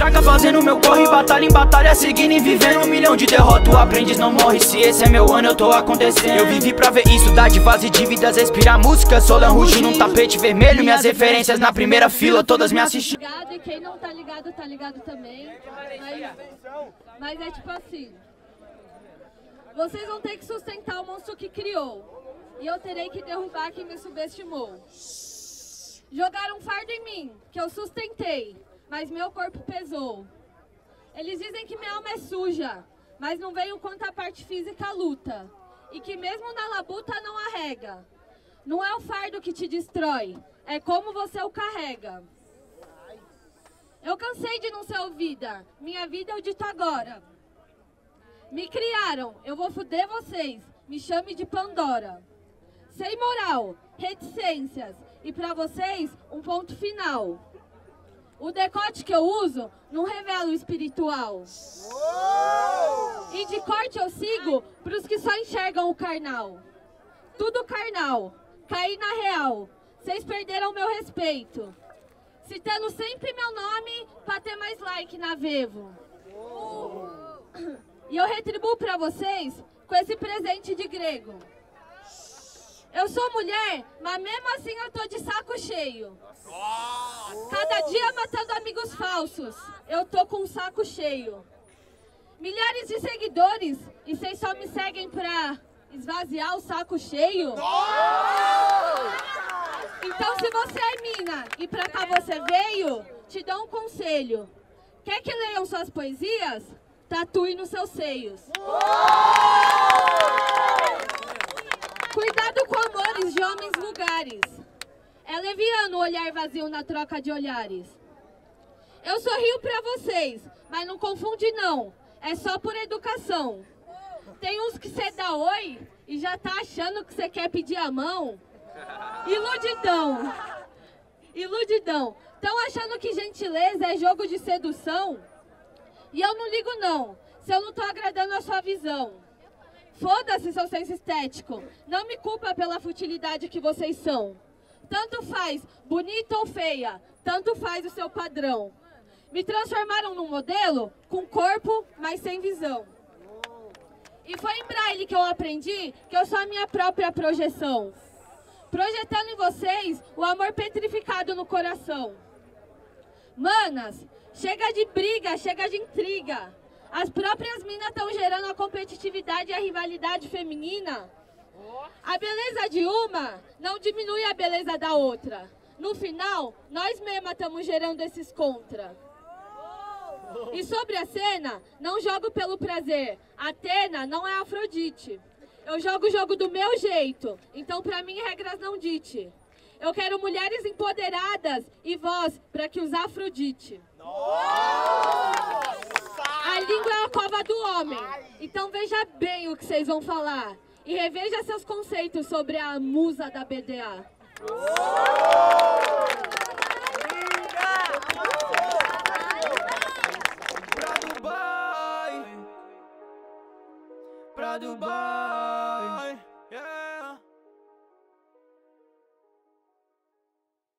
estraga fazendo meu corre, batalha em batalha, seguindo e vivendo 1 milhão de derrotas. O aprendiz não morre, se esse é meu ano eu tô acontecendo. Eu vivi pra ver isso, dádivas e dívidas, respirar música, Solan rugindo um tapete vermelho. Minhas referências na primeira fila, todas me assistindo. E quem não tá ligado também. Mas é tipo assim, vocês vão ter que sustentar o monstro que criou, e eu terei que derrubar quem me subestimou. Jogaram um fardo em mim, que eu sustentei, mas meu corpo pesou. Eles dizem que minha alma é suja, mas não veio quanto a parte física luta. E que mesmo na labuta não arrega. Não é o fardo que te destrói, é como você o carrega. Eu cansei de não ser ouvida, minha vida eu dito agora. Me criaram, eu vou fuder vocês, me chame de Pandora. Sem moral, reticências, e pra vocês, um ponto final. O decote que eu uso não revela o espiritual. E de corte eu sigo pros que só enxergam o carnal. Tudo carnal, caí na real, vocês perderam meu respeito. Citando sempre meu nome pra ter mais like na Vevo. E eu retribuo pra vocês com esse presente de grego. Eu sou mulher, mas mesmo assim eu tô de saco cheio. Cada dia matando amigos falsos, eu tô com um saco cheio. Milhares de seguidores, e vocês só me seguem pra esvaziar o saco cheio? Então se você é mina e pra cá você veio, te dou um conselho. Quer que leiam suas poesias? Tatue nos seus seios. Cuidado com amores de homens vulgares. É leviano o olhar vazio na troca de olhares. Eu sorrio pra vocês, mas não confunde não. É só por educação. Tem uns que cê dá oi e já tá achando que você quer pedir a mão. Iludidão. Iludidão. Tão achando que gentileza é jogo de sedução? E eu não ligo não, se eu não tô agradando a sua visão. Foda-se seu senso estético, não me culpa pela futilidade que vocês são. Tanto faz, bonita ou feia, tanto faz o seu padrão. Me transformaram num modelo com corpo, mas sem visão. E foi em braille que eu aprendi que eu sou a minha própria projeção. Projetando em vocês o amor petrificado no coração. Manas, chega de briga, chega de intriga. As próprias minas estão gerando a competitividade e a rivalidade feminina. A beleza de uma não diminui a beleza da outra. No final, nós mesmas estamos gerando esses contra. E sobre a cena, não jogo pelo prazer. Atena não é Afrodite. Eu jogo o jogo do meu jeito, então pra mim regras não dite. Eu quero mulheres empoderadas e voz para que os Afrodite. A língua é a cova do homem, então veja bem o que vocês vão falar. E reveja seus conceitos sobre a musa da BDA. Pra Dubai,